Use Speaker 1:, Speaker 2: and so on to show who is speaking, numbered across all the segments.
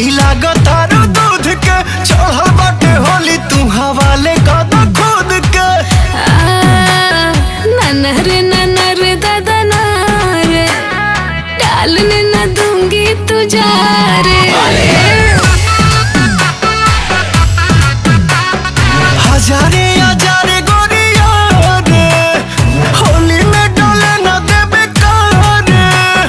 Speaker 1: दही लागतारू दूध के चढ़ल बाटे होली तू हवाले कदा खुद के।
Speaker 2: नाना रे दादा ना रे डालने न दूंगी तुझा रे।
Speaker 1: हजारे हजारे गोरिया रे होली में डोले न देबे कारे।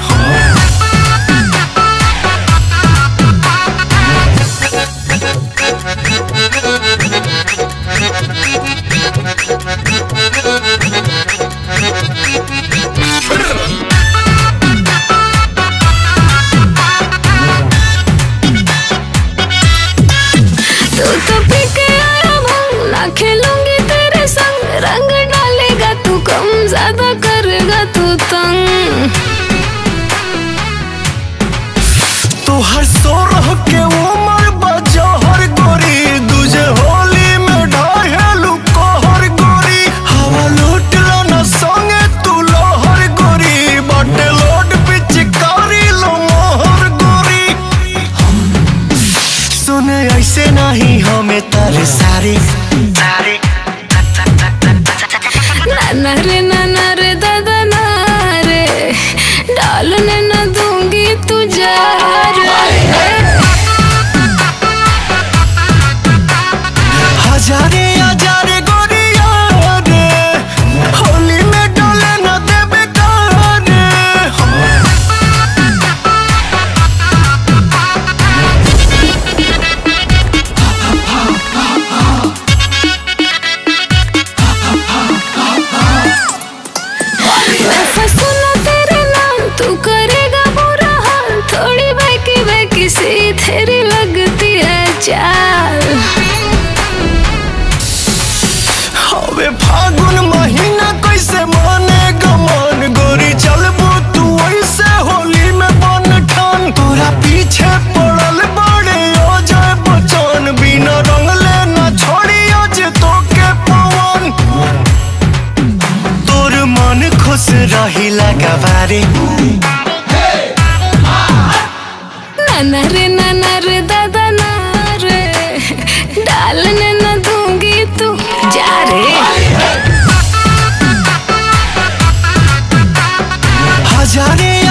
Speaker 2: खेलूंगी तेरे संग रंग डालेगा तू कम ज्यादा करेगा तू तंग।
Speaker 1: तू हर सोरह के उमर बजा हर गोरी तुझे होली में ढाहेलू कहर गोरी। हवा लूट लो न संगे तू लोहर गोरी बाटे लोड पिचकारी लो मोहर गोरी। सुने ऐसे नहीं हमें तारे सारे
Speaker 2: नाना रे दादा ना रे डालने न दूंगी तुझा रे।
Speaker 1: हजारे हजारे गोरिया रे होली में डोले न देबे कारे। तू करेगा बुरा हाल थोड़ी बहकी सी तेरी लगती है चाल। हवे फागुन महीना कैसे मानेगा मन गोरी चलबू तू ऐसे होली में बन ठान। तोरा पीछे पड़ल बड़े अजय बच्चन बिना रंगले न छोड़ी आज तो के पवन। तोर मन खुश रही लगवारे। नाना रे दादा ना रे डालने न दूंगी तू जा रे। हजारे